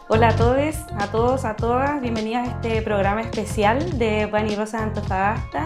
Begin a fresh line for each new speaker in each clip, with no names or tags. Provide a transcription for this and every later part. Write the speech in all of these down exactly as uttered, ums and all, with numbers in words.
Hola a todos, a todos, a todas, bienvenidas a este programa especial de Pan y Rosas Antofagasta.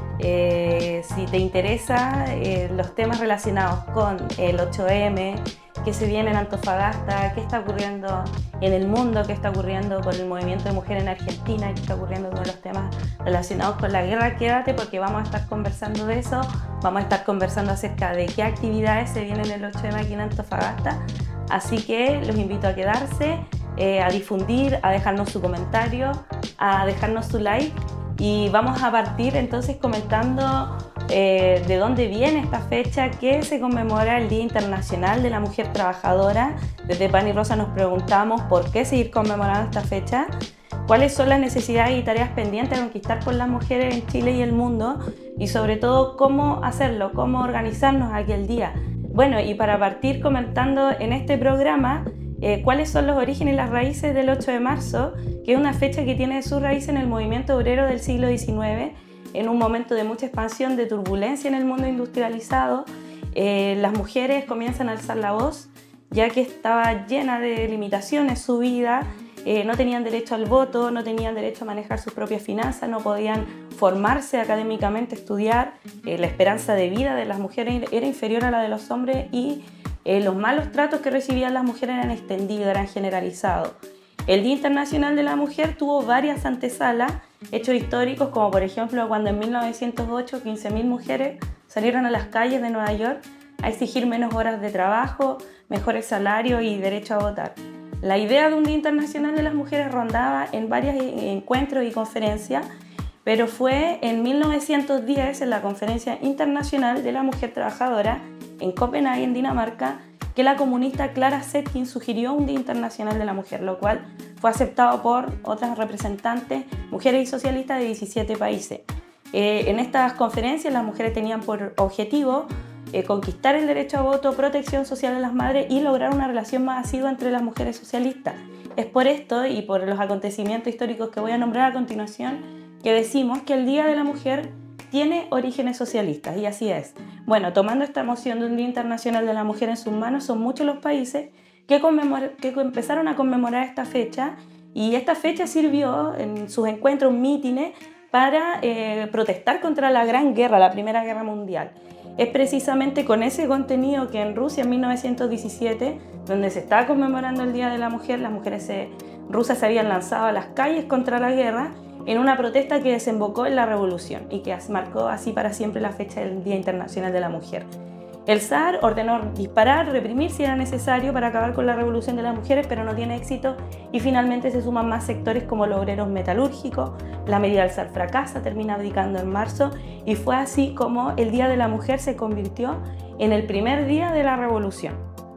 Eh, si te interesan eh, los temas relacionados con el ocho eme, qué se viene en Antofagasta, qué está ocurriendo en el mundo, qué está ocurriendo con el movimiento de mujeres en Argentina, qué está ocurriendo con los temas relacionados con la guerra, quédate porque vamos a estar conversando de eso, vamos a estar conversando acerca de qué actividades se vienen en el ocho eme aquí en Antofagasta, así que los invito a quedarse, eh, a difundir, a dejarnos su comentario, a dejarnos su like. Y vamos a partir entonces comentando eh, de dónde viene esta fecha, que se conmemora el Día Internacional de la Mujer Trabajadora. Desde Pan y Rosa nos preguntamos por qué seguir conmemorando esta fecha, cuáles son las necesidades y tareas pendientes a conquistar por las mujeres en Chile y el mundo, y sobre todo cómo hacerlo, cómo organizarnos aquel día. Bueno, y para partir comentando en este programa, Eh, cuáles son los orígenes y las raíces del ocho de marzo, que es una fecha que tiene su raíz en el movimiento obrero del siglo diecinueve, en un momento de mucha expansión, de turbulencia en el mundo industrializado. Eh, las mujeres comienzan a alzar la voz, ya que estaba llena de limitaciones su vida, eh, no tenían derecho al voto, no tenían derecho a manejar sus propias finanzas, no podían formarse académicamente, estudiar, eh, la esperanza de vida de las mujeres era inferior a la de los hombres y Eh, los malos tratos que recibían las mujeres eran extendidos, eran generalizados. El Día Internacional de la Mujer tuvo varias antesalas, hechos históricos como por ejemplo cuando en mil novecientos ocho quince mil mujeres salieron a las calles de Nueva York a exigir menos horas de trabajo, mejores salarios y derecho a votar. La idea de un Día Internacional de las Mujeres rondaba en varios encuentros y conferencias, pero fue en mil novecientos diez, en la Conferencia Internacional de la Mujer Trabajadora, en Copenhague, en Dinamarca, que la comunista Clara Zetkin sugirió un Día Internacional de la Mujer, lo cual fue aceptado por otras representantes, mujeres y socialistas de diecisiete países. Eh, en estas conferencias las mujeres tenían por objetivo eh, conquistar el derecho a voto, protección social de las madres y lograr una relación más asidua entre las mujeres socialistas. Es por esto y por los acontecimientos históricos que voy a nombrar a continuación que decimos que el Día de la Mujer tiene orígenes socialistas, y así es. Bueno, tomando esta moción de un Día Internacional de la Mujer en sus manos, son muchos los países que, que empezaron a conmemorar esta fecha, y esta fecha sirvió en sus encuentros, mítines, para eh, protestar contra la Gran Guerra, la Primera Guerra Mundial. Es precisamente con ese contenido que en Rusia en mil novecientos diecisiete, donde se estaba conmemorando el Día de la Mujer, las mujeres se, rusas se habían lanzado a las calles contra la guerra, en una protesta que desembocó en la revolución y que marcó así para siempre la fecha del Día Internacional de la Mujer. El zar ordenó disparar, reprimir si era necesario para acabar con la revolución de las mujeres, pero no tiene éxito y finalmente se suman más sectores como los obreros metalúrgicos. La medida del zar fracasa, termina abdicando en marzo, y fue así como el Día de la Mujer se convirtió en el primer día de la revolución.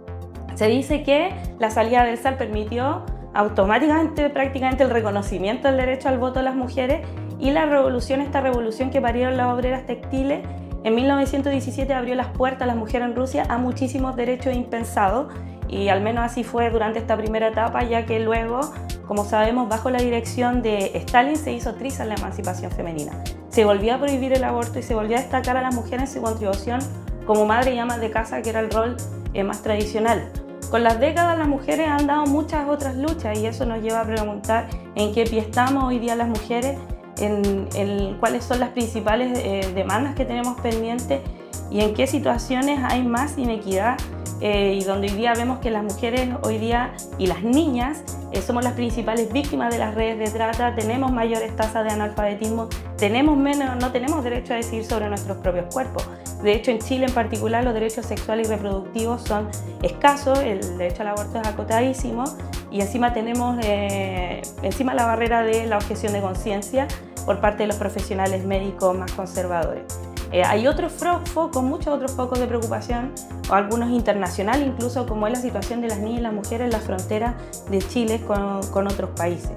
Se dice que la salida del zar permitió automáticamente prácticamente el reconocimiento del derecho al voto de las mujeres, y la revolución, esta revolución que parieron las obreras textiles, en mil novecientos diecisiete abrió las puertas a las mujeres en Rusia a muchísimos derechos impensados, y al menos así fue durante esta primera etapa, ya que luego, como sabemos, bajo la dirección de Stalin se hizo triza la emancipación femenina. Se volvió a prohibir el aborto y se volvió a destacar a las mujeres en su contribución como madre y amas de casa, que era el rol eh, más tradicional. Con las décadas las mujeres han dado muchas otras luchas, y eso nos lleva a preguntar en qué pie estamos hoy día las mujeres, en, en cuáles son las principales eh, demandas que tenemos pendientes y en qué situaciones hay más inequidad, eh, y donde hoy día vemos que las mujeres hoy día y las niñas eh, somos las principales víctimas de las redes de trata, tenemos mayores tasas de analfabetismo, tenemos menos, no tenemos derecho a decidir sobre nuestros propios cuerpos. De hecho, en Chile en particular los derechos sexuales y reproductivos son escasos, el derecho al aborto es acotadísimo, y encima tenemos eh, encima la barrera de la objeción de conciencia por parte de los profesionales médicos más conservadores. Eh, hay otros focos, muchos otros focos de preocupación, o algunos internacionales incluso, como es la situación de las niñas y las mujeres en la frontera de Chile con, con otros países.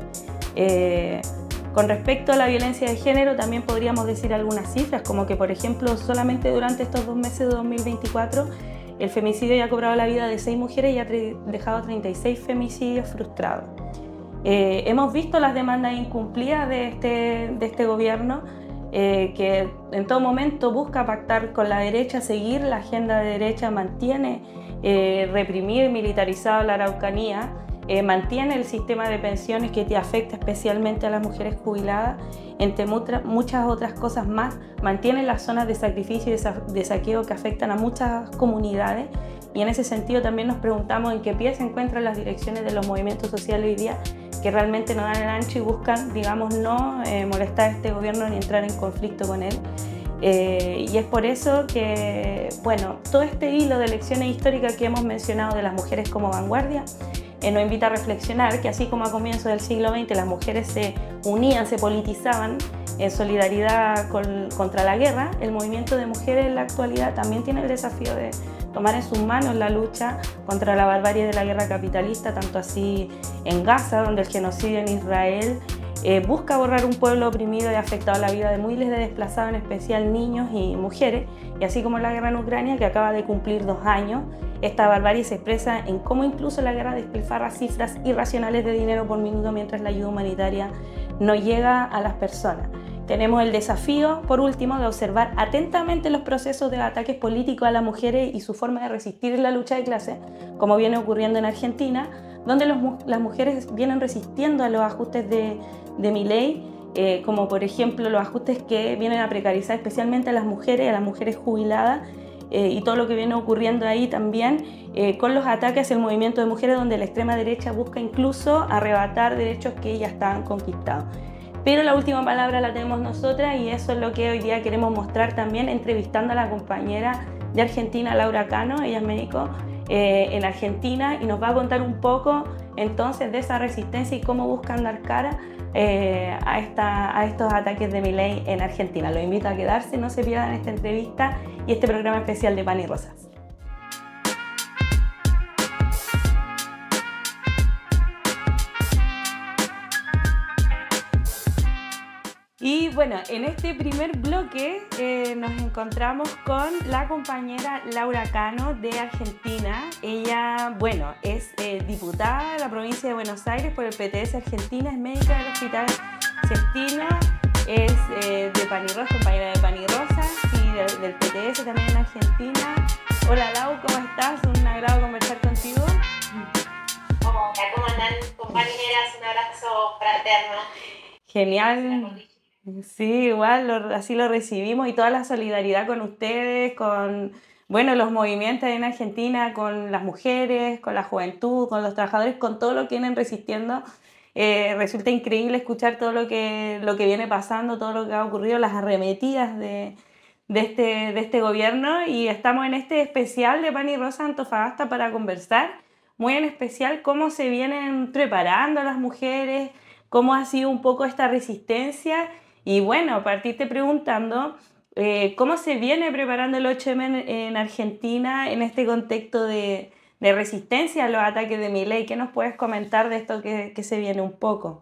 Eh, Con respecto a la violencia de género, también podríamos decir algunas cifras, como que, por ejemplo, solamente durante estos dos meses de dos mil veinticuatro, el femicidio ya ha cobrado la vida de seis mujeres y ha dejado treinta y seis femicidios frustrados. Eh, hemos visto las demandas incumplidas de este, de este gobierno, eh, que en todo momento busca pactar con la derecha, seguir la agenda de derecha, mantiene eh, reprimir, militarizar la Araucanía, eh, mantiene el sistema de pensiones que te afecta especialmente a las mujeres jubiladas, entre muchas otras cosas más, mantiene las zonas de sacrificio y de saqueo que afectan a muchas comunidades, y en ese sentido también nos preguntamos en qué pie se encuentran las direcciones de los movimientos sociales hoy día, que realmente no dan el ancho y buscan, digamos, no eh, molestar a este gobierno ni entrar en conflicto con él. Eh, y es por eso que, bueno, todo este hilo de lecciones históricas que hemos mencionado de las mujeres como vanguardia eh, nos invita a reflexionar que así como a comienzos del siglo veinte las mujeres se unían, se politizaban en solidaridad con, contra la guerra, el movimiento de mujeres en la actualidad también tiene el desafío de tomar en sus manos la lucha contra la barbarie de la guerra capitalista, tanto así en Gaza, donde el genocidio en Israel Eh, busca borrar un pueblo oprimido y afectado a la vida de miles de desplazados, en especial niños y mujeres, y así como la guerra en Ucrania, que acaba de cumplir dos años. Esta barbarie se expresa en cómo incluso la guerra despilfarra cifras irracionales de dinero por minuto mientras la ayuda humanitaria no llega a las personas. Tenemos el desafío, por último, de observar atentamente los procesos de ataques políticos a las mujeres y su forma de resistir la lucha de clases, como viene ocurriendo en Argentina, donde los, las mujeres vienen resistiendo a los ajustes de, de Milei, eh, como por ejemplo los ajustes que vienen a precarizar especialmente a las mujeres, a las mujeres jubiladas, eh, y todo lo que viene ocurriendo ahí también eh, con los ataques hacia el movimiento de mujeres, donde la extrema derecha busca incluso arrebatar derechos que ya estaban conquistados. Pero la última palabra la tenemos nosotras, y eso es lo que hoy día queremos mostrar también entrevistando a la compañera de Argentina, Laura Cano. Ella es médico eh, en Argentina y nos va a contar un poco entonces de esa resistencia y cómo buscan dar cara eh, a, esta, a estos ataques de Milei en Argentina. Los invito a quedarse, no se pierdan esta entrevista y este programa especial de Pan y Rosas. Y bueno, en este primer bloque eh, nos encontramos con la compañera Laura Cano de Argentina. Ella, bueno, es eh, diputada de la provincia de Buenos Aires por el P T S Argentina, es médica del Hospital Cestino, es eh, de Pan y Rosas, compañera de Pan y Rosas, y del, del P T S también en Argentina. Hola Lau, ¿cómo estás? Un agrado conversar contigo.
Hola, ¿cómo andan, compañeras? Un abrazo fraterno.
Genial. Sí, igual lo, así lo recibimos, y toda la solidaridad con ustedes, con bueno, los movimientos en Argentina, con las mujeres, con la juventud, con los trabajadores, con todo lo que vienen resistiendo. Eh, resulta increíble escuchar todo lo que, lo que viene pasando, todo lo que ha ocurrido, las arremetidas de, de, este, de este gobierno, y estamos en este especial de Pan y Rosa Antofagasta para conversar, muy en especial cómo se vienen preparando las mujeres, cómo ha sido un poco esta resistencia. Y bueno, partirte preguntando eh, cómo se viene preparando el ocho eme en, en Argentina en este contexto de, de resistencia a los ataques de Milei. ¿Qué nos puedes comentar de esto que, que se viene un poco?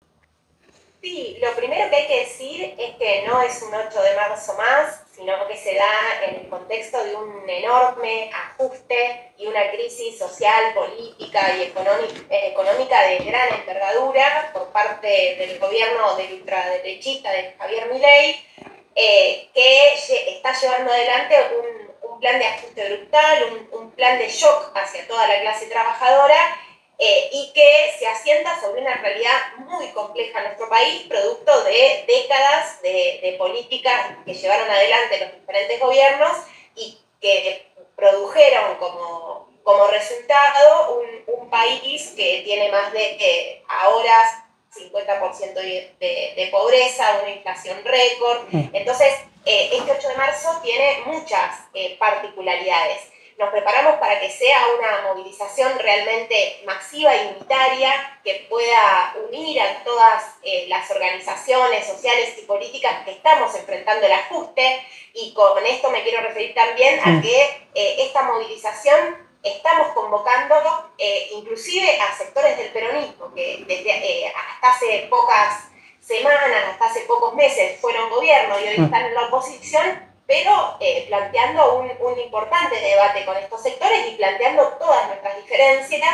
Sí, lo primero que hay que decir es que no es un ocho de marzo más, sino que se da en el contexto de un enorme ajuste y una crisis social, política y económica de gran envergadura por parte del gobierno del ultraderechista de Javier Milei, eh, que está llevando adelante un, un plan de ajuste brutal, un, un plan de shock hacia toda la clase trabajadora, Eh, y que se asienta sobre una realidad muy compleja en nuestro país, producto de décadas de, de políticas que llevaron adelante los diferentes gobiernos y que produjeron como, como resultado un, un país que tiene más de, eh, ahora, cincuenta por ciento de, de, de pobreza, una inflación récord. Entonces, eh, este ocho de marzo tiene muchas eh, particularidades. Nos preparamos para que sea una movilización realmente masiva y unitaria que pueda unir a todas eh, las organizaciones sociales y políticas que estamos enfrentando el ajuste, y con esto me quiero referir también a que eh, esta movilización estamos convocando eh, inclusive a sectores del peronismo que desde eh, hasta hace pocas semanas, hasta hace pocos meses fueron gobierno y hoy están en la oposición, pero eh, planteando un, un importante debate con estos sectores y planteando todas nuestras diferencias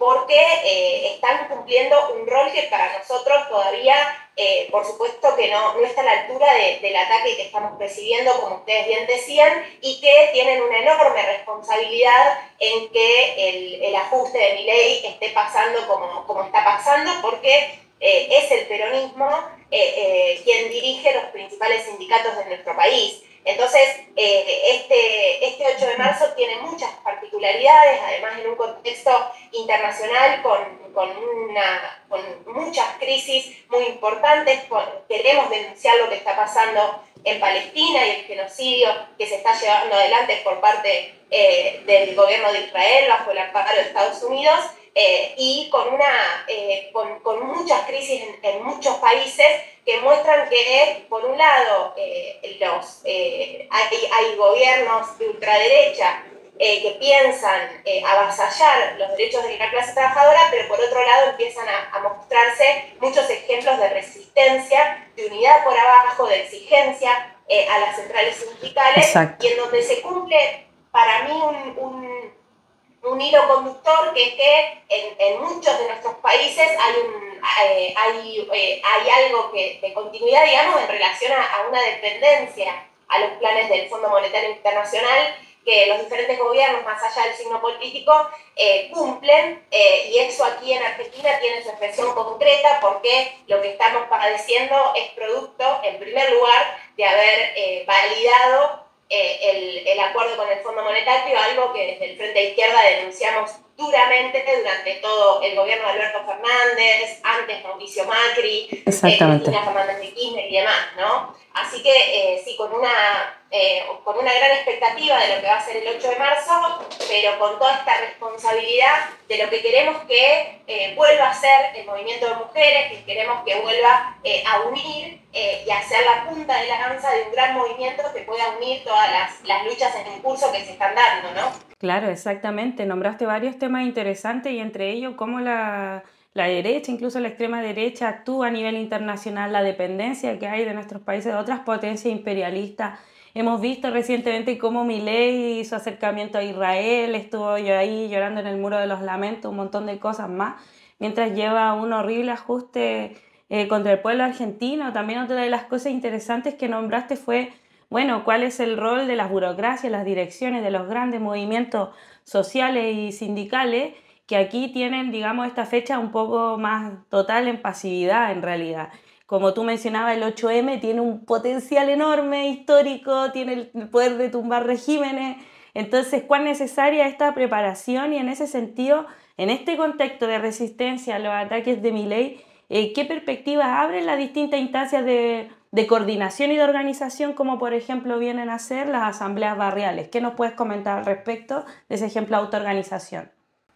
porque eh, están cumpliendo un rol que para nosotros todavía, eh, por supuesto que no, no está a la altura de, del ataque que estamos recibiendo, como ustedes bien decían, y que tienen una enorme responsabilidad en que el, el ajuste de Milei esté pasando como, como está pasando, porque eh, es el peronismo eh, eh, quien dirige los principales sindicatos de nuestro país. Entonces, eh, este, este ocho de marzo tiene muchas particularidades, además en un contexto internacional con, con, una, con muchas crisis muy importantes. Con, queremos denunciar lo que está pasando en Palestina y el genocidio que se está llevando adelante por parte eh, del gobierno de Israel bajo el amparo de Estados Unidos, eh, y con, una, eh, con, con muchas crisis en, en muchos países que muestran que, por un lado, eh, los, eh, hay, hay gobiernos de ultraderecha eh, que piensan eh, avasallar los derechos de la clase trabajadora, pero por otro lado empiezan a, a mostrarse muchos ejemplos de resistencia, de unidad por abajo, de exigencia eh, a las centrales sindicales. Exacto. Y en donde se cumple, para mí, un, un, un hilo conductor, que es que en, en muchos de nuestros países hay un Eh, hay, eh, hay algo que, de continuidad, digamos, en relación a, a una dependencia a los planes del Fondo Monetario Internacional que los diferentes gobiernos, más allá del signo político, eh, cumplen, eh, y eso aquí en Argentina tiene su expresión concreta, porque lo que estamos padeciendo es producto, en primer lugar, de haber eh, validado eh, el, el acuerdo con el Fondo Monetario, algo que desde el Frente de Izquierda denunciamos duramente durante todo el gobierno de Alberto Fernández, antes Mauricio Macri, eh, Cristina Fernández de Kirchner y demás, ¿no? Así que eh, sí, con una, eh, con una gran expectativa de lo que va a ser el ocho de marzo, pero con toda esta responsabilidad de lo que queremos que eh, vuelva a ser el movimiento de mujeres, que queremos que vuelva eh, a unir eh, y a ser la punta de la lanza de un gran movimiento que pueda unir todas las, las luchas en curso que se están dando, ¿no?
Claro, exactamente. Nombraste varios temas interesantes y entre ellos cómo la, la derecha, incluso la extrema derecha, actúa a nivel internacional, la dependencia que hay de nuestros países de otras potencias imperialistas. Hemos visto recientemente cómo Milei hizo acercamiento a Israel, estuvo yo ahí llorando en el Muro de los Lamentos, un montón de cosas más, mientras lleva un horrible ajuste eh, contra el pueblo argentino. También otra de las cosas interesantes que nombraste fue, bueno, cuál es el rol de las burocracias, las direcciones de los grandes movimientos sociales y sindicales, que aquí tienen, digamos, esta fecha un poco más total en pasividad en realidad. Como tú mencionabas, el ocho eme tiene un potencial enorme, histórico, tiene el poder de tumbar regímenes. Entonces, ¿cuán necesaria esta preparación? Y en ese sentido, en este contexto de resistencia a los ataques de Milei, eh, ¿qué perspectivas abren las distintas instancias de, de coordinación y de organización, como por ejemplo vienen a ser las asambleas barriales? ¿Qué nos puedes comentar al respecto de ese ejemplo de autoorganización?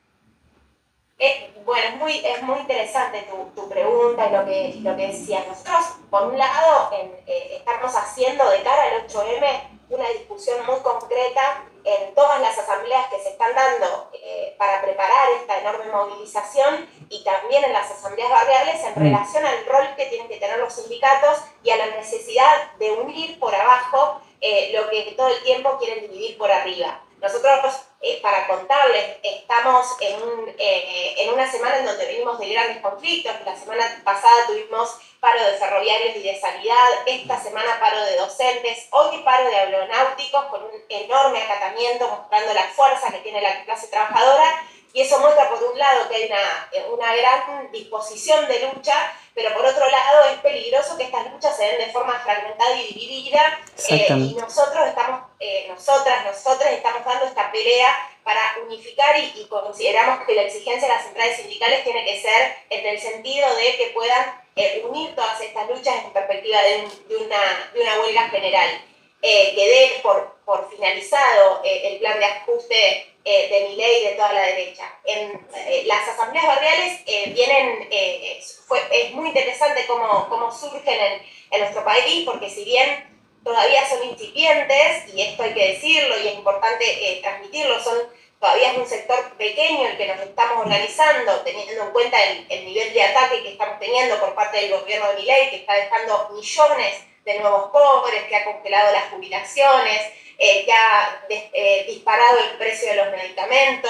Eh, bueno, es muy, es muy interesante tu, tu pregunta y lo que, lo que decías. Nosotros, por un lado, en, eh, estamos haciendo de cara al ocho eme una discusión muy concreta en todas las asambleas que se están dando eh, para preparar esta enorme movilización, y también en las asambleas barriales en relación al rol que tienen que tener los sindicatos y a la necesidad de unir por abajo eh, lo que todo el tiempo quieren dividir por arriba. Nosotros, eh, para contarles, estamos en, un, eh, en una semana en donde venimos de grandes conflictos. La semana pasada tuvimos paro de ferroviarios y de sanidad, esta semana paro de docentes, hoy paro de aeronáuticos con un enorme acatamiento mostrando la fuerza que tiene la clase trabajadora, y eso muestra por un lado que hay una, una gran disposición de lucha, pero por otro lado es peligroso que estas luchas se den de forma fragmentada y dividida, eh, y nosotros estamos, eh, nosotras, nosotras estamos dando esta pelea para unificar, y, y consideramos que la exigencia de las centrales sindicales tiene que ser en el sentido de que puedan eh, unir todas estas luchas en perspectiva de, un, de, una, de una huelga general. Eh, que dé por, por finalizado eh, el plan de ajuste eh, de Milei y de toda la derecha. En eh, las asambleas barriales eh, vienen, eh, fue, es muy interesante cómo, cómo surgen en, en nuestro país, porque si bien todavía son incipientes, y esto hay que decirlo y es importante eh, transmitirlo, son todavía es un sector pequeño el que nos estamos organizando, teniendo en cuenta el, el nivel de ataque que estamos teniendo por parte del gobierno de Milei, que está dejando millones de nuevos pobres, que ha congelado las jubilaciones, eh, que ha des, eh, disparado el precio de los medicamentos,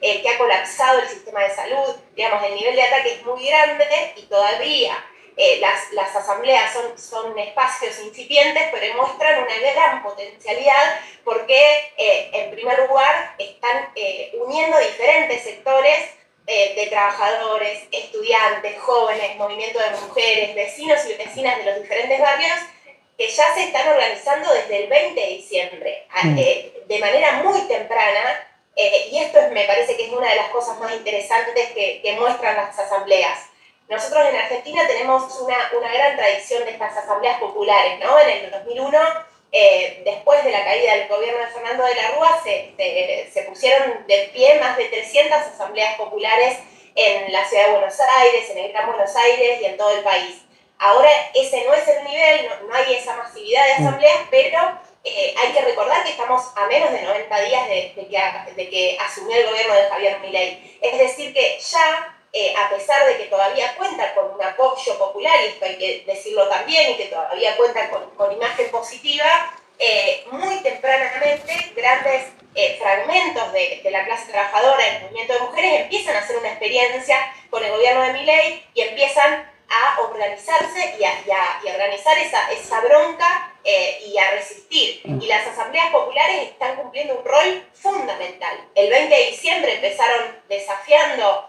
eh, que ha colapsado el sistema de salud, digamos, el nivel de ataque es muy grande y todavía eh, las, las asambleas son, son espacios incipientes, pero muestran una gran potencialidad porque, eh, en primer lugar, están eh, uniendo diferentes sectores eh, de trabajadores, estudiantes, jóvenes, movimiento de mujeres, vecinos y vecinas de los diferentes barrios, que ya se están organizando desde el veinte de diciembre, eh, de manera muy temprana, eh, y esto es, me parece que es una de las cosas más interesantes que, que muestran las asambleas. Nosotros en Argentina tenemos una, una gran tradición de estas asambleas populares, ¿no? En el dos mil uno, eh, después de la caída del gobierno de Fernando de la Rúa, se, se, se pusieron de pie más de trescientas asambleas populares en la ciudad de Buenos Aires, en el Gran Buenos Aires y en todo el país. Ahora ese no es el nivel, no, no hay esa masividad de asambleas, pero eh, hay que recordar que estamos a menos de noventa días de, de, que, de que asumió el gobierno de Javier Milei. Es decir que ya, eh, a pesar de que todavía cuenta con un apoyo popular, y esto hay que decirlo también, y que todavía cuenta con, con imagen positiva, eh, muy tempranamente grandes eh, fragmentos de, de la clase trabajadora, el movimiento de mujeres, empiezan a hacer una experiencia con el gobierno de Milei y empiezan a organizarse y a, y a, y a organizar esa, esa bronca eh, y a resistir. Y las asambleas populares están cumpliendo un rol fundamental. El veinte de diciembre empezaron desafiando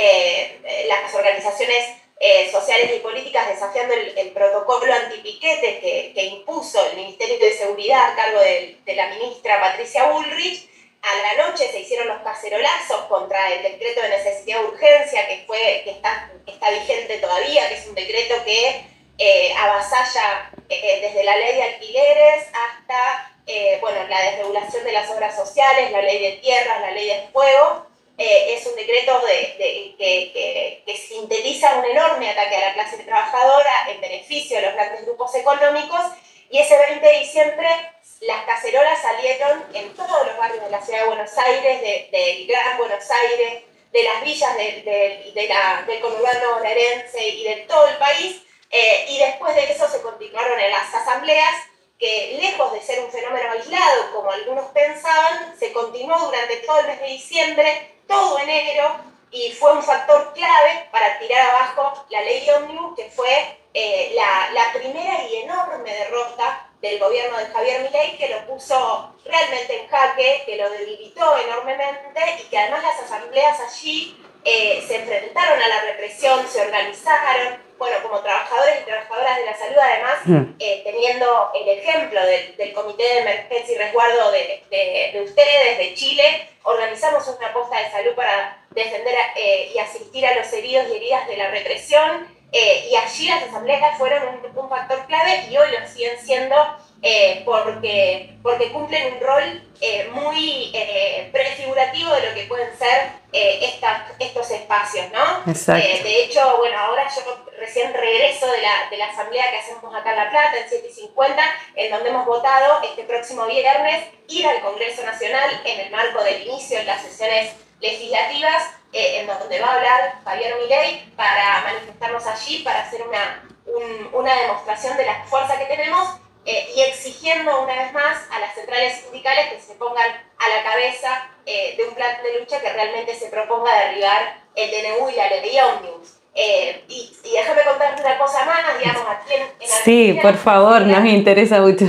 eh, las organizaciones eh, sociales y políticas, desafiando el, el protocolo antipiquete que, que impuso el Ministerio de Seguridad a cargo de, de la ministra Patricia Bullrich. A la noche se hicieron los cacerolazos contra el decreto de necesidad de urgencia que, fue, que está, está vigente todavía, que es un decreto que eh, avasalla eh, desde la ley de alquileres hasta eh, bueno, la desregulación de las obras sociales, la ley de tierras, la ley de fuego. Eh, es un decreto de, de, que, que, que sintetiza un enorme ataque a la clase trabajadora en beneficio de los grandes grupos económicos, y ese veinte de diciembre las cacerolas salieron en todos los barrios de la ciudad de Buenos Aires, del de Gran Buenos Aires, de las villas de, de, de la, del conurbano bonaerense y de todo el país, eh, y después de eso se continuaron en las asambleas, que lejos de ser un fenómeno aislado, como algunos pensaban, se continuó durante todo el mes de diciembre, todo enero, y fue un factor clave para tirar abajo la ley Ómnibus, que fue eh, la, la primera y enorme derrota del gobierno de Javier Milei, que lo puso realmente en jaque, que lo debilitó enormemente, y que además las asambleas allí eh, se enfrentaron a la represión, se organizaron, bueno, como trabajadores y trabajadoras de la salud, además, eh, teniendo el ejemplo del, del Comité de Emergencia y Resguardo de, de, de ustedes, de Chile, organizamos una posta de salud para defender eh, y asistir a los heridos y heridas de la represión, eh, y allí las asambleas fueron un, un factor clave, y hoy lo siguen siendo eh, porque, porque cumplen un rol eh, muy eh, prefigurativo de lo que pueden ser eh, esta, estos espacios, ¿no?
Exacto.
Eh, de hecho, bueno, ahora yo recién regreso de la, de la asamblea que hacemos acá en La Plata, en siete y cincuenta, en donde hemos votado este próximo viernes ir al Congreso Nacional en el marco del inicio de las sesiones legislativas, eh, en donde va a hablar Javier Milei, para manifestarnos allí, para hacer una, un, una demostración de la fuerza que tenemos, eh, y exigiendo una vez más a las centrales sindicales que se pongan a la cabeza eh, de un plan de lucha que realmente se proponga derribar el D N U y la ley Ómnibus. Eh, y, y déjame contarte una cosa más, digamos, aquí en, en Argentina...
Sí, por favor, nos interesa mucho.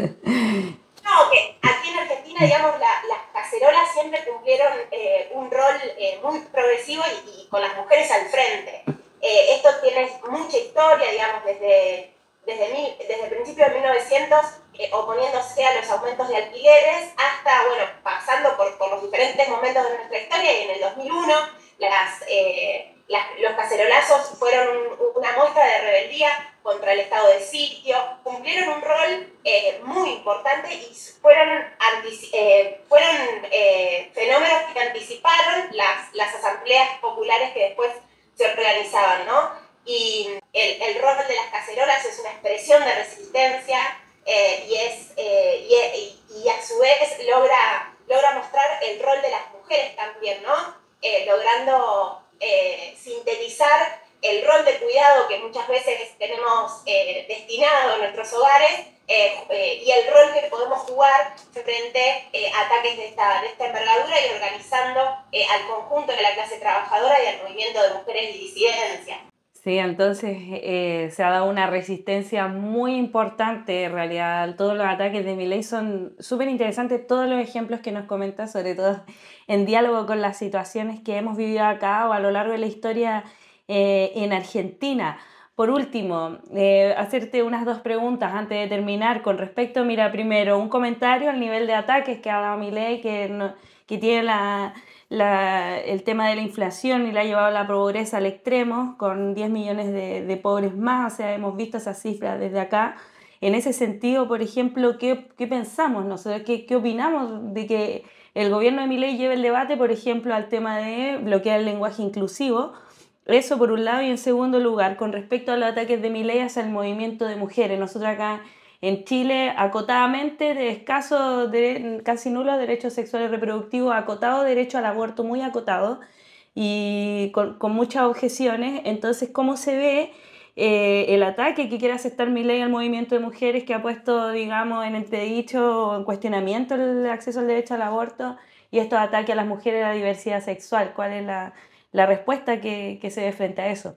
No, que aquí en Argentina, digamos, la, las cacerolas siempre cumplieron eh, un rol eh, muy progresivo y, y con las mujeres al frente. Eh, esto tiene mucha historia, digamos, desde, desde, mil, desde el principio de mil novecientos, eh, oponiéndose a los aumentos de alquileres, hasta, bueno, pasando por, por los diferentes momentos de nuestra historia, y en el dos mil uno las... Eh, Las, los cacerolazos fueron un, una muestra de rebeldía contra el estado de sitio, cumplieron un rol eh, muy importante y fueron, eh, fueron eh, fenómenos que anticiparon las, las asambleas populares que después se organizaban, ¿no? Y el, el rol de las cacerolas es una expresión de resistencia eh, y, es, eh, y, y a su vez logra, logra mostrar el rol de las mujeres también, ¿no? Eh, logrando... Eh, sintetizar el rol de cuidado que muchas veces tenemos eh, destinado en nuestros hogares eh, eh, y el rol que podemos jugar frente eh, a ataques de esta, de esta envergadura y organizando eh, al conjunto de la clase trabajadora y al movimiento de mujeres y disidencias.
Sí, entonces eh, se ha dado una resistencia muy importante en realidad. Todos los ataques de Milei son súper interesantes, todos los ejemplos que nos comenta, sobre todo en diálogo con las situaciones que hemos vivido acá o a lo largo de la historia eh, en Argentina. Por último, eh, hacerte unas dos preguntas antes de terminar con respecto, mira, primero, un comentario al nivel de ataques que ha dado Milei, que, no, que tiene la... La, el tema de la inflación y la ha llevado a la pobreza al extremo, con diez millones de, de pobres más, o sea, hemos visto esas cifras desde acá. En ese sentido, por ejemplo, ¿qué, qué pensamos nosotros? ¿Qué, ¿Qué opinamos de que el gobierno de Milei lleve el debate, por ejemplo, al tema de bloquear el lenguaje inclusivo? Eso por un lado, y en segundo lugar, con respecto a los ataques de Milei hacia el movimiento de mujeres. Nosotros acá en Chile, acotadamente, de escaso, de, casi nulo derechos sexuales reproductivos, acotado derecho al aborto, muy acotado, y con, con muchas objeciones. Entonces, ¿cómo se ve eh, el ataque que quiere aceptar Milei al movimiento de mujeres, que ha puesto, digamos, en entredicho o en cuestionamiento el acceso al derecho al aborto, y estos ataques a las mujeres y a la diversidad sexual? ¿Cuál es la, la respuesta que, que se ve frente a eso?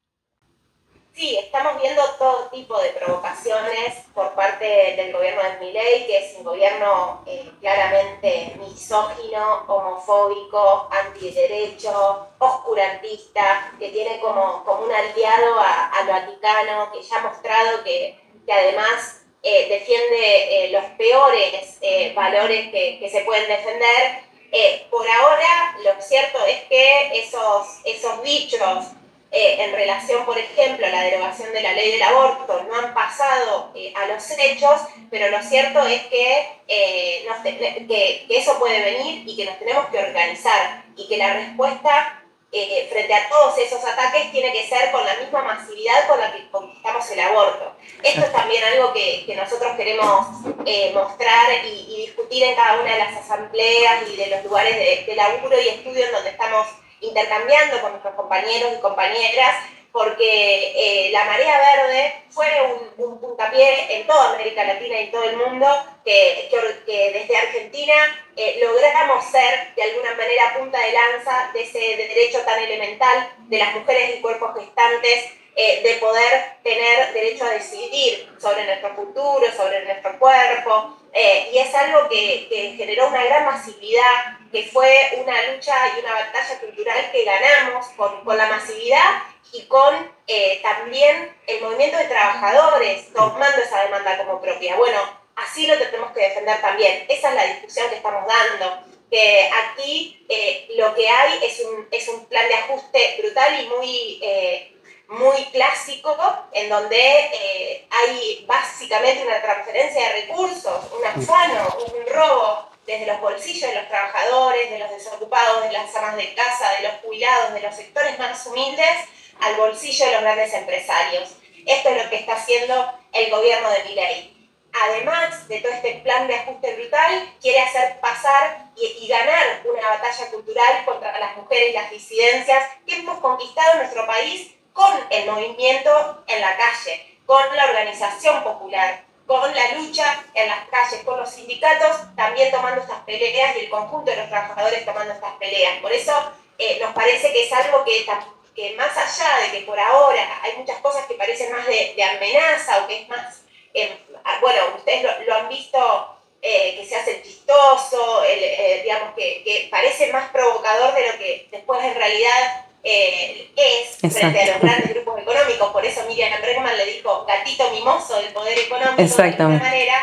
Sí, estamos viendo todo tipo de provocaciones por parte del gobierno de Milei, que es un gobierno eh, claramente misógino, homofóbico, antiderecho, oscurantista, que tiene como, como un aliado a, al Vaticano, que ya ha mostrado que, que además eh, defiende eh, los peores eh, valores que, que se pueden defender. Eh, por ahora, lo cierto es que esos, esos dichos Eh, en relación, por ejemplo, a la derogación de la ley del aborto, no han pasado eh, a los hechos, pero lo cierto es que, eh, nos te, que, que eso puede venir y que nos tenemos que organizar y que la respuesta eh, frente a todos esos ataques tiene que ser con la misma masividad con la que conquistamos el aborto. Esto es también algo que, que nosotros queremos eh, mostrar y, y discutir en cada una de las asambleas y de los lugares de, de laburo y estudio en donde estamos intercambiando con nuestros compañeros y compañeras, porque eh, la Marea Verde fue un, un puntapié en toda América Latina y en todo el mundo, que, que, que desde Argentina eh, logramos ser de alguna manera punta de lanza de ese de derecho tan elemental de las mujeres y cuerpos gestantes, eh, de poder tener derecho a decidir sobre nuestro futuro, sobre nuestro cuerpo, eh, y es algo que, que generó una gran masividad, que fue una lucha y una batalla cultural que ganamos con, con la masividad y con eh, también el movimiento de trabajadores tomando esa demanda como propia. Bueno, así lo tenemos que defender también. Esa es la discusión que estamos dando, que aquí eh, lo que hay es un, es un plan de ajuste brutal y muy, eh, muy clásico, en donde eh, hay básicamente una transferencia de recursos, un afano, un robo desde los bolsillos de los trabajadores, de los desocupados, de las amas de casa, de los jubilados, de los sectores más humildes, al bolsillo de los grandes empresarios. Esto es lo que está haciendo el gobierno de Milei. Además de todo este plan de ajuste brutal, quiere hacer pasar y, y ganar una batalla cultural contra las mujeres y las disidencias que hemos conquistado en nuestro país con el movimiento en la calle, con la organización popular, con la lucha en las calles, con los sindicatos también tomando estas peleas y el conjunto de los trabajadores tomando estas peleas. Por eso eh, nos parece que es algo que, que más allá de que por ahora hay muchas cosas que parecen más de, de amenaza o que es más, eh, bueno, ustedes lo, lo han visto, eh, que se hace chistoso, el, eh, digamos que, que parece más provocador de lo que después en realidad Eh, es Exacto. frente a los grandes grupos económicos. Por eso Miriam Bregman le dijo gatito mimoso del poder económico de alguna manera.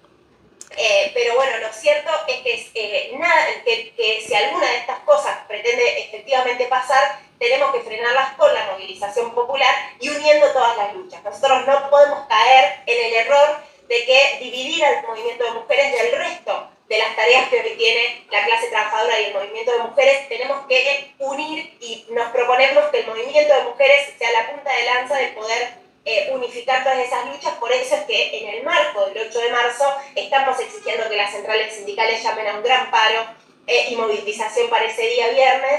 Eh, pero bueno, lo cierto es que, eh, nada, que, que si alguna de estas cosas pretende efectivamente pasar, tenemos que frenarlas con la movilización popular y uniendo todas las luchas. Nosotros no podemos caer en el error de que dividir al movimiento de mujeres del resto de las tareas que hoy tiene la clase trabajadora y el movimiento de mujeres. Tenemos que unir y nos proponemos que el movimiento de mujeres sea la punta de lanza de poder eh, unificar todas esas luchas. Por eso es que en el marco del ocho de marzo estamos exigiendo que las centrales sindicales llamen a un gran paro eh, y movilización para ese día viernes,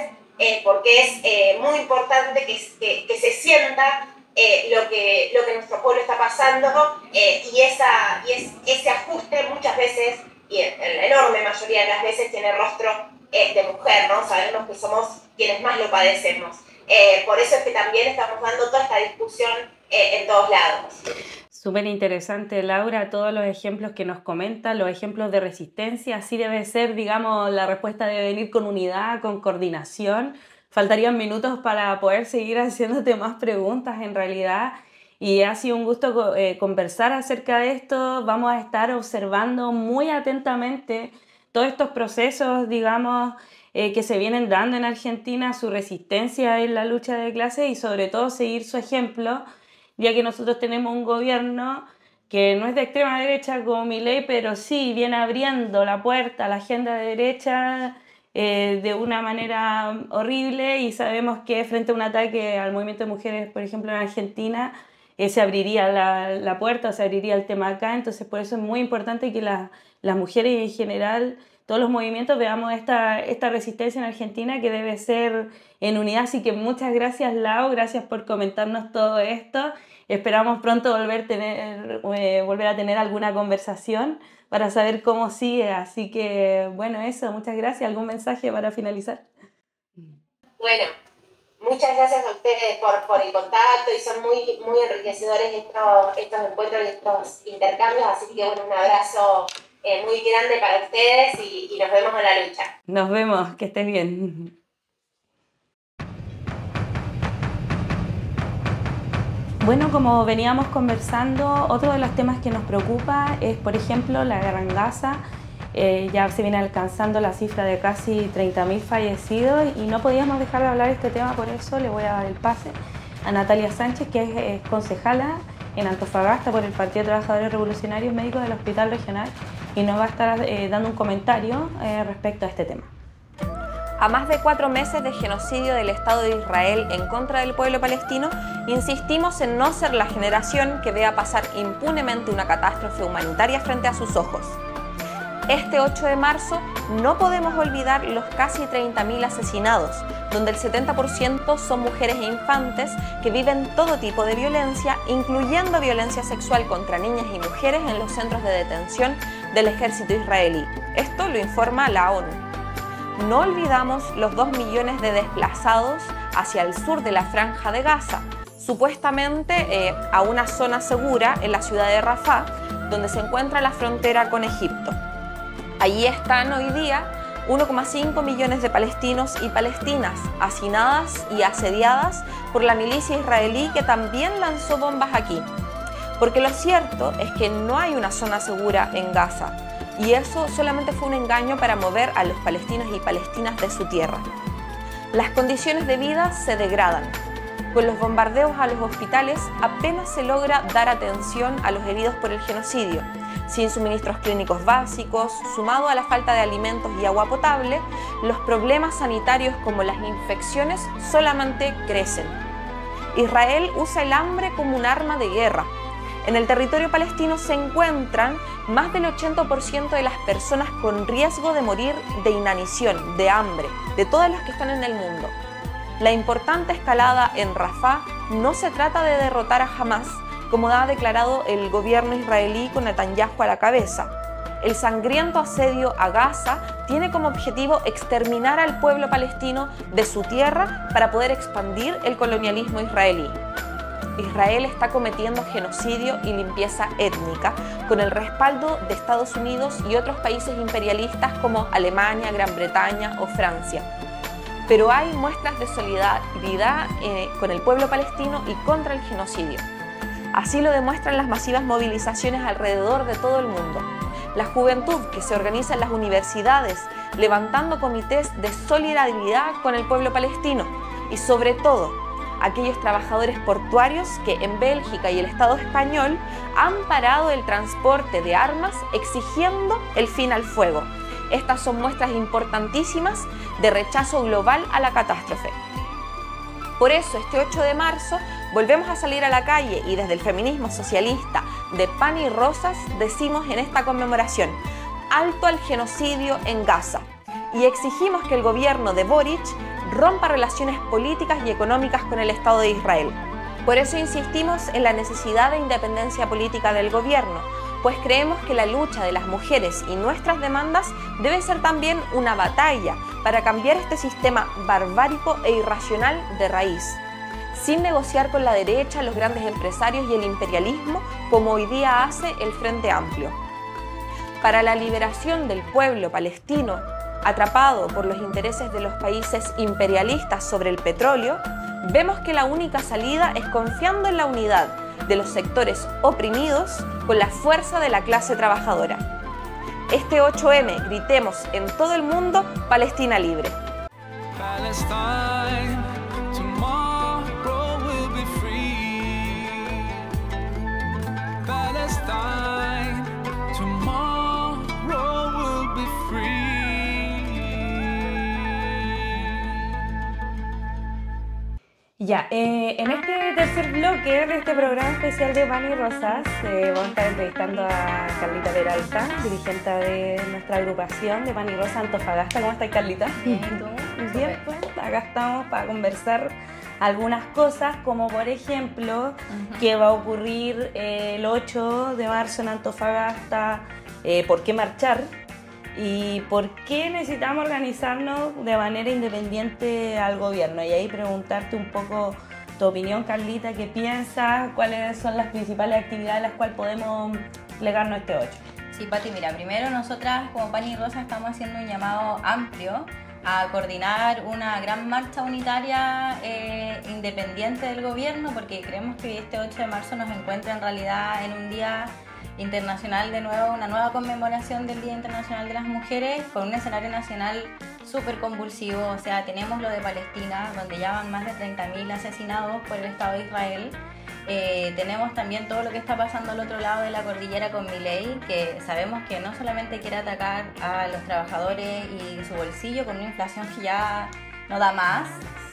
eh, porque es eh, muy importante que, que, que se sienta eh, lo, que, lo que nuestro pueblo está pasando eh, y, esa, y es, ese ajuste muchas veces, y en, en la enorme mayoría de las veces, tiene rostro eh, de mujer, ¿no? Sabemos que somos quienes más lo padecemos. Eh, por eso es que también estamos dando toda esta discusión eh, en todos lados.
Súper interesante, Laura, todos los ejemplos que nos comenta, los ejemplos de resistencia. Así debe ser, digamos, la respuesta debe venir con unidad, con coordinación. Faltarían minutos para poder seguir haciéndote más preguntas en realidad. Y ha sido un gusto eh, conversar acerca de esto. Vamos a estar observando muy atentamente todos estos procesos, digamos, eh, que se vienen dando en Argentina, su resistencia en la lucha de clases y sobre todo seguir su ejemplo, ya que nosotros tenemos un gobierno que no es de extrema derecha como Milei, pero sí viene abriendo la puerta a la agenda de derecha eh, de una manera horrible, y sabemos que frente a un ataque al movimiento de mujeres, por ejemplo, en Argentina, eh, se abriría la, la puerta, se abriría el tema acá. Entonces por eso es muy importante que la, las mujeres y en general todos los movimientos veamos esta, esta resistencia en Argentina, que debe ser en unidad. Así que muchas gracias, Lau, gracias por comentarnos todo esto. Esperamos pronto volver, tener, eh, volver a tener alguna conversación para saber cómo sigue. Así que, bueno, eso, muchas gracias. ¿Algún mensaje para finalizar?
Bueno, muchas gracias a ustedes por, por el contacto, y son muy, muy enriquecedores estos, estos encuentros y estos intercambios. Así que, bueno, un abrazo eh, muy grande para ustedes y, y nos vemos en la lucha.
Nos vemos, que estés bien. Bueno, como veníamos conversando, otro de los temas que nos preocupa es, por ejemplo, la guerra en Gaza. Eh, ya se viene alcanzando la cifra de casi treinta mil fallecidos y no podíamos dejar de hablar de este tema. Por eso le voy a dar el pase a Natalia Sánchez, que es eh, concejala en Antofagasta por el Partido de Trabajadores Revolucionarios Médicos del Hospital Regional, y nos va a estar eh, dando un comentario eh, respecto a este tema.
A más de cuatro meses de genocidio del Estado de Israel en contra del pueblo palestino, insistimos en no ser la generación que vea pasar impunemente una catástrofe humanitaria frente a sus ojos. Este ocho de marzo no podemos olvidar los casi treinta mil asesinados, donde el setenta por ciento son mujeres e infantes que viven todo tipo de violencia, incluyendo violencia sexual contra niñas y mujeres en los centros de detención del ejército israelí. Esto lo informa la ONU. No olvidamos los dos millones de desplazados hacia el sur de la Franja de Gaza, supuestamente eh, a una zona segura en la ciudad de Rafah, donde se encuentra la frontera con Egipto. Allí están hoy día uno coma cinco millones de palestinos y palestinas hacinadas y asediadas por la milicia israelí, que también lanzó bombas aquí. Porque lo cierto es que no hay una zona segura en Gaza, y eso solamente fue un engaño para mover a los palestinos y palestinas de su tierra. Las condiciones de vida se degradan. Con los bombardeos a los hospitales apenas se logra dar atención a los heridos por el genocidio. Sin suministros clínicos básicos, sumado a la falta de alimentos y agua potable, los problemas sanitarios como las infecciones solamente crecen. Israel usa el hambre como un arma de guerra. En el territorio palestino se encuentran más del ochenta por ciento de las personas con riesgo de morir de inanición, de hambre, de todas las que están en el mundo. La importante escalada en Rafah no se trata de derrotar a Hamás, como ha declarado el gobierno israelí con Netanyahu a la cabeza. El sangriento asedio a Gaza tiene como objetivo exterminar al pueblo palestino de su tierra para poder expandir el colonialismo israelí. Israel está cometiendo genocidio y limpieza étnica con el respaldo de Estados Unidos y otros países imperialistas como Alemania, Gran Bretaña o Francia. Pero hay muestras de solidaridad eh, con el pueblo palestino y contra el genocidio. Así lo demuestran las masivas movilizaciones alrededor de todo el mundo. La juventud que se organiza en las universidades, levantando comités de solidaridad con el pueblo palestino, y sobre todo aquellos trabajadores portuarios que en Bélgica y el Estado español han parado el transporte de armas exigiendo el fin al fuego. Estas son muestras importantísimas de rechazo global a la catástrofe. Por eso, este ocho de marzo volvemos a salir a la calle y desde el feminismo socialista de Pan y Rosas decimos en esta conmemoración: alto al genocidio en Gaza, y exigimos que el gobierno de Boric rompa relaciones políticas y económicas con el Estado de Israel. Por eso insistimos en la necesidad de independencia política del gobierno, pues creemos que la lucha de las mujeres y nuestras demandas debe ser también una batalla para cambiar este sistema barbárico e irracional de raíz, sin negociar con la derecha, los grandes empresarios y el imperialismo como hoy día hace el Frente Amplio. Para la liberación del pueblo palestino, atrapado por los intereses de los países imperialistas sobre el petróleo, vemos que la única salida es confiando en la unidad de los sectores oprimidos con la fuerza de la clase trabajadora. Este ocho eme gritemos en todo el mundo: Palestina libre. Palestine, tomorrow will be free. Palestine, tomorrow will be free.
Ya, eh, en este tercer bloque de este programa especial de Pan y Rosas eh, vamos a estar entrevistando a Carlita Peralta, dirigente de nuestra agrupación de Pan y Rosas Antofagasta. ¿Cómo estás, Carlita?
Bien, ¿y tú?
Bien, pues acá estamos para conversar algunas cosas, como por ejemplo, uh-huh. qué va a ocurrir eh, el ocho de marzo en Antofagasta, eh, por qué marchar y por qué necesitamos organizarnos de manera independiente al gobierno. Y ahí preguntarte un poco tu opinión, Carlita, qué piensas, cuáles son las principales actividades a las cuales podemos plegarnos este ocho.
Sí, Pati, mira, primero nosotras como Pan y Rosa estamos haciendo un llamado amplio a coordinar una gran marcha unitaria eh, independiente del gobierno, porque creemos que este ocho de marzo nos encuentra en realidad en un día internacional, de nuevo, una nueva conmemoración del Día Internacional de las Mujeres, con un escenario nacional súper convulsivo. O sea, tenemos lo de Palestina, donde ya van más de treinta mil asesinados por el Estado de Israel. Eh, tenemos también todo lo que está pasando al otro lado de la cordillera con Milei, que sabemos que no solamente quiere atacar a los trabajadores y su bolsillo con una inflación que ya no da más,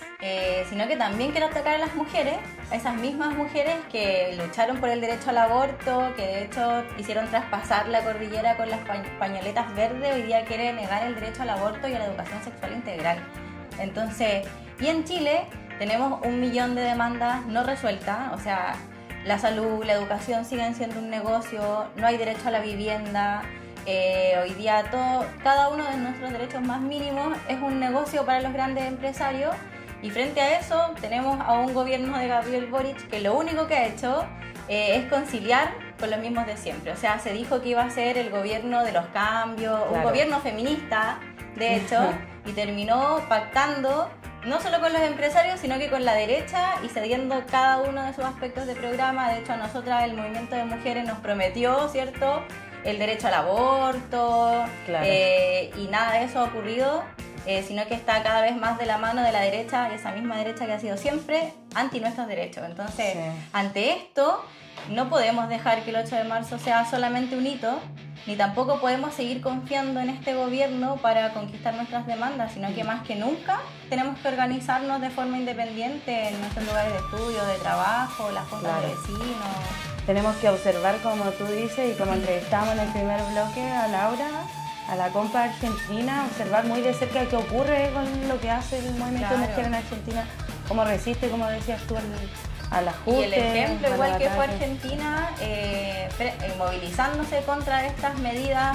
eh, sino que también quiere atacar a las mujeres, a esas mismas mujeres que lucharon por el derecho al aborto, que de hecho hicieron traspasar la cordillera con las pañoletas verdes. Hoy día quiere negar el derecho al aborto y a la educación sexual integral. Entonces, y en Chile tenemos un millón de demandas no resueltas, o sea, la salud, la educación siguen siendo un negocio, no hay derecho a la vivienda, eh, hoy día todo, cada uno de nuestros derechos más mínimos es un negocio para los grandes empresarios, y frente a eso tenemos a un gobierno de Gabriel Boric que lo único que ha hecho eh, es conciliar con los mismos de siempre. O sea, se dijo que iba a ser el gobierno de los cambios, claro, un gobierno feminista, de hecho, y terminó pactando no solo con los empresarios, sino que con la derecha y cediendo cada uno de sus aspectos de programa. De hecho, a nosotras el movimiento de mujeres nos prometió, ¿cierto?, el derecho al aborto, claro, eh, y nada de eso ha ocurrido, eh, sino que está cada vez más de la mano de la derecha, esa misma derecha que ha sido siempre anti nuestros derechos. Entonces, sí, ante esto, no podemos dejar que el ocho de marzo sea solamente un hito, ni tampoco podemos seguir confiando en este gobierno para conquistar nuestras demandas, sino que más que nunca tenemos que organizarnos de forma independiente en nuestros lugares de estudio, de trabajo, las juntas, claro, de vecinos.
Tenemos que observar, como tú dices, y como entrevistamos en el primer bloque a Laura, a la compa argentina, observar muy de cerca qué ocurre con lo que hace el movimiento, claro, de mujer en Argentina, cómo resiste, como decías tú, al, al ajuste.
Y el ejemplo, igual que fue Argentina, eh, movilizándose contra estas medidas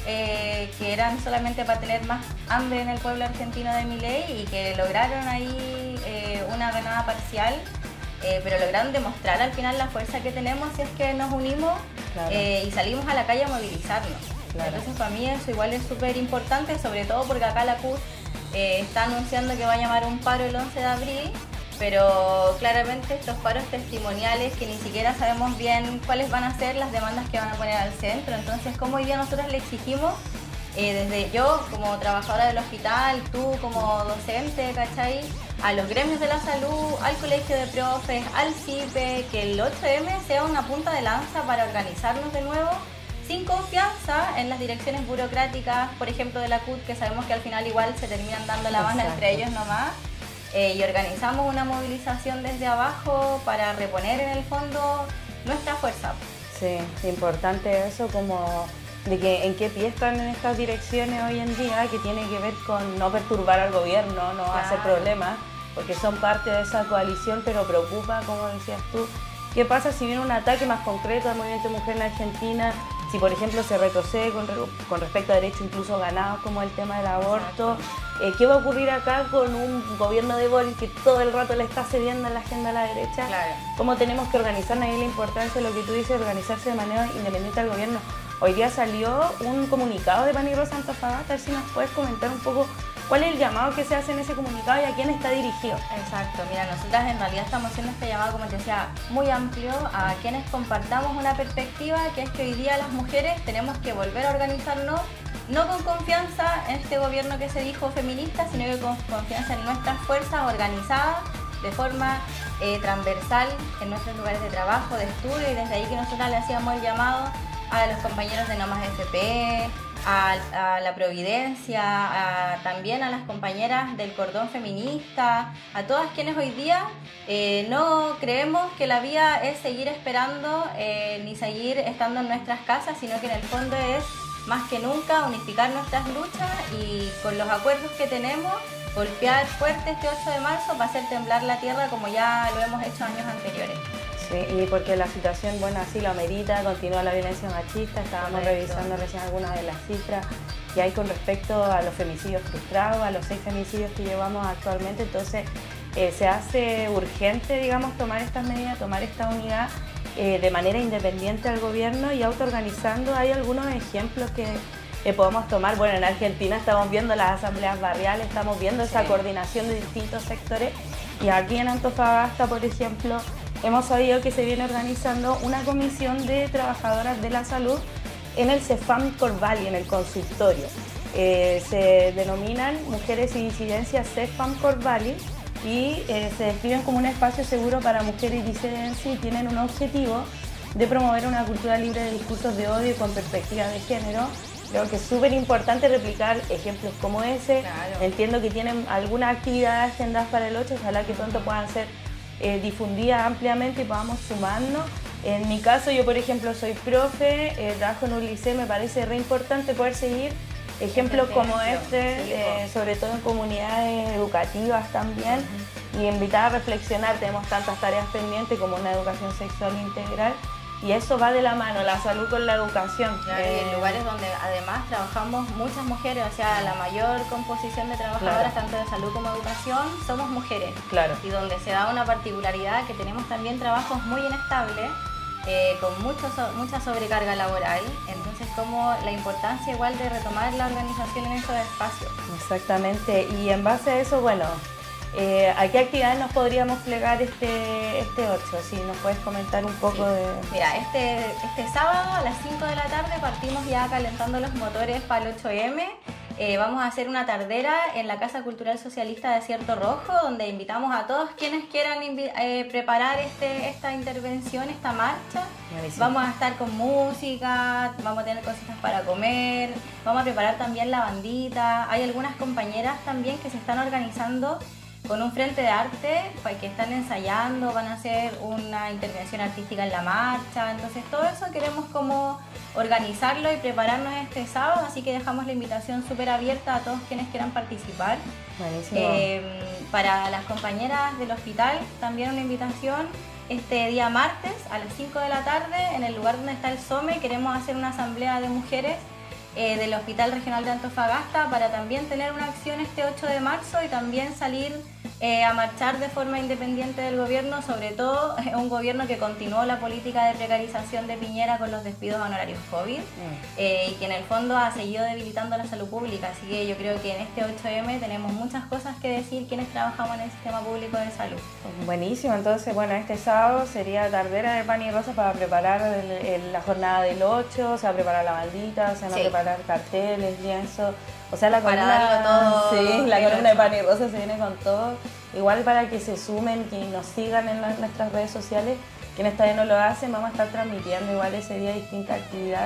eh, que eran solamente para tener más hambre en el pueblo argentino de Milei, y que lograron ahí eh, una ganada parcial. Eh, pero lograron demostrar al final la fuerza que tenemos si es que nos unimos, claro, eh, y salimos a la calle a movilizarnos. Claro. Entonces para mí eso igual es súper importante, sobre todo porque acá la C U T eh, está anunciando que va a llamar un paro el once de abril, pero claramente estos paros testimoniales que ni siquiera sabemos bien cuáles van a ser las demandas que van a poner al centro. Entonces, ¿cómo hoy día nosotros le exigimos, eh, desde yo como trabajadora del hospital, tú como docente, ¿cachai?, a los gremios de la salud, al colegio de profes, al C I P E, que el ocho eme sea una punta de lanza para organizarnos de nuevo, sin confianza en las direcciones burocráticas, por ejemplo de la C U T, que sabemos que al final igual se terminan dando la banda entre ellos nomás, eh, y organizamos una movilización desde abajo para reponer en el fondo nuestra fuerza.
Sí, importante eso, como de que en qué pie están en estas direcciones hoy en día, que tiene que ver con no perturbar al gobierno, no
Claro.
hacer problemas, porque son parte de esa coalición, pero preocupa, como decías tú, qué pasa si viene un ataque más concreto al movimiento mujer en Argentina, si por ejemplo se retrocede con, re- con respecto a derechos incluso ganados como el tema del aborto. Eh, ¿Qué va a ocurrir acá con un gobierno de Boric que todo el rato le está cediendo en la agenda a la derecha?
Claro.
¿Cómo tenemos que organizarnos? Ahí la importancia de lo que tú dices, organizarse de manera independiente al gobierno. Hoy día salió un comunicado de Pan y Rosa Antofagasta, a ver si nos puedes comentar un poco cuál es el llamado que se hace en ese comunicado y a quién está dirigido.
Exacto, mira, nosotras en realidad estamos haciendo este llamado, como te decía, muy amplio a quienes compartamos una perspectiva que es que hoy día las mujeres tenemos que volver a organizarnos, no con confianza en este gobierno que se dijo feminista, sino que con confianza en nuestras fuerzas organizadas de forma eh, transversal en nuestros lugares de trabajo, de estudio, y desde ahí que nosotras le hacíamos el llamado a los compañeros de No Más F P, a, a la Providencia, a, también a las compañeras del cordón feminista, a todas quienes hoy día eh, no creemos que la vía es seguir esperando eh, ni seguir estando en nuestras casas, sino que en el fondo es más que nunca unificar nuestras luchas y con los acuerdos que tenemos golpear fuerte este ocho de marzo para hacer temblar la tierra como ya lo hemos hecho años anteriores.
Sí, y porque la situación, bueno, así lo amerita, continúa la violencia machista, estábamos
Correcto.
revisando recién algunas de las cifras que hay con respecto a los femicidios frustrados, a los seis femicidios que llevamos actualmente, entonces eh, se hace urgente, digamos, tomar estas medidas, tomar esta unidad eh, de manera independiente al gobierno y autoorganizando. Hay algunos ejemplos que eh, podemos tomar, bueno, en Argentina estamos viendo las asambleas barriales, estamos viendo esa
Sí.
coordinación de distintos sectores y aquí en Antofagasta, por ejemplo, hemos sabido que se viene organizando una comisión de trabajadoras de la salud en el Cefam Corvalli, en el consultorio. Eh, se denominan Mujeres y Disidencias Cefam Corvalli y eh, se describen como un espacio seguro para mujeres y disidencias y tienen un objetivo de promover una cultura libre de discursos de odio y con perspectiva de género. Creo que es súper importante replicar ejemplos como ese.
Claro.
Entiendo que tienen algunas actividades agendadas para el ocho, ojalá que pronto puedan ser eh, difundidas ampliamente y podamos sumarnos. En mi caso, yo por ejemplo soy profe, eh, trabajo en un liceo, me parece re importante poder seguir ejemplos como este,
Sí,
eh, sobre todo en comunidades educativas también, y invitar a reflexionar. Tenemos tantas tareas pendientes como una educación sexual integral, y eso va de la mano, la salud con la educación.
Claro, y
Eh,
en lugares donde además trabajamos muchas mujeres, o sea, la mayor composición de trabajadoras,
Claro.
tanto de salud como educación, somos mujeres.
Claro.
Y donde se da una particularidad que tenemos también trabajos muy inestables, eh, con mucho so- mucha sobrecarga laboral, entonces como la importancia igual de retomar la organización en esos espacios.
Exactamente, y en base a eso, bueno, eh, ¿a qué actividades nos podríamos plegar este, este ocho? Si nos puedes comentar un poco
Sí.
de...
Mira, este, este sábado a las cinco de la tarde partimos ya calentando los motores para el ocho eme. Eh, vamos a hacer una tardera en la Casa Cultural Socialista Desierto Rojo, donde invitamos a todos quienes quieran invi- eh, preparar este, esta intervención, esta marcha.
Buenísimo.
Vamos a estar con música, vamos a tener cositas para comer, vamos a preparar también la bandita. Hay algunas compañeras también que se están organizando con un frente de arte, pues, que están ensayando, van a hacer una intervención artística en la marcha, entonces todo eso queremos como organizarlo y prepararnos este sábado, así que dejamos la invitación súper abierta a todos quienes quieran participar.
Buenísimo.
Eh, para las compañeras del hospital también una invitación. Este día martes a las cinco de la tarde en el lugar donde está el SOME queremos hacer una asamblea de mujeres eh, del Hospital Regional de Antofagasta para también tener una acción este ocho de marzo y también salir eh, a marchar de forma independiente del gobierno, sobre todo eh, un gobierno que continuó la política de precarización de Piñera con los despidos honorarios COVID eh, y que en el fondo ha seguido debilitando la salud pública, así que yo creo que en este ocho eme tenemos muchas cosas que decir quienes trabajamos en el sistema público de salud.
Buenísimo, entonces bueno, este sábado sería tardera de pan y rosa para preparar el- el- la jornada del ocho, se va a preparar la bandita, se van a
Sí.
preparar carteles, lienzos, o sea la
Para
columna,
darlo todo
sí, la
el
columna de
ocho.
pan y rosa se viene con todo, igual para que se sumen, que nos sigan en las- nuestras redes sociales, quienes todavía no lo hacen, vamos a estar transmitiendo igual ese día distintas actividades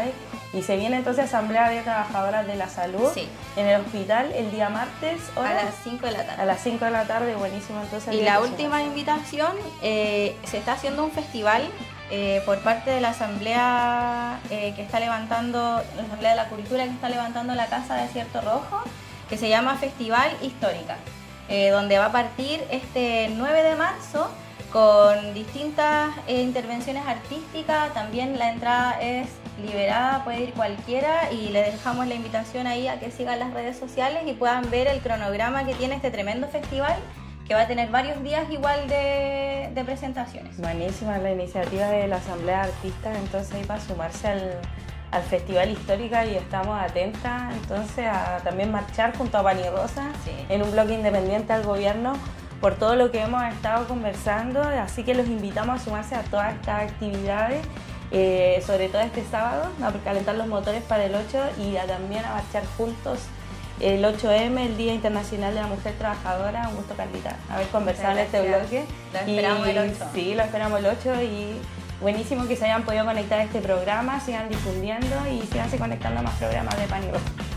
Y se viene entonces Asamblea de Trabajadoras de la Salud
Sí.
en el hospital el día martes,
A
¿hora?
las cinco de la tarde.
A las cinco de la tarde, buenísimo. Entonces,
Y
hay
la
que
última
sumarse.
invitación, eh, se está haciendo un festival eh, por parte de la asamblea eh, que está levantando, la Asamblea de la Cultura que está levantando la Casa Desierto Rojo, que se llama Festival Histórica, eh, donde va a partir este nueve de marzo con distintas eh, intervenciones artísticas. También la entrada es liberada, puede ir cualquiera, y les dejamos la invitación ahí a que sigan las redes sociales y puedan ver el cronograma que tiene este tremendo festival, que va a tener varios días igual de, de presentaciones.
Buenísima la iniciativa de la Asamblea de Artistas, entonces ahí para sumarse al, al Festival Histórica, y estamos atentas entonces a también marchar junto a Pani Rosa
Sí.
en un bloque independiente al gobierno por todo lo que hemos estado conversando, así que los invitamos a sumarse a todas estas actividades, eh, sobre todo este sábado, a calentar los motores para el ocho y a, también a marchar juntos el ocho eme, el Día Internacional de la Mujer Trabajadora. Un gusto, Carlita, haber conversado en este bloque.
Lo esperamos
Y
el ocho.
Sí, lo esperamos el ocho, y buenísimo que se hayan podido conectar a este programa, sigan difundiendo y síganse conectando a más programas de Pani Rosa.